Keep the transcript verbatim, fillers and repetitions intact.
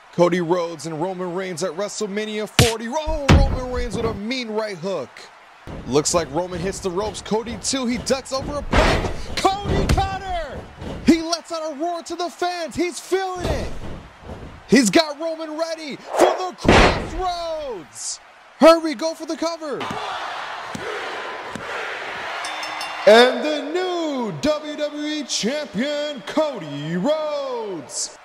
Cody Rhodes and Roman Reigns at WrestleMania forty. Oh, Roman Reigns with a mean right hook. Looks like Roman hits the ropes. Cody too. He ducks over a punch. Cody Cutter! He lets out a roar to the fans. He's feeling it. He's got Roman ready for the crossroads. Hurry, go for the cover. And the new W W E Champion, Cody Rhodes.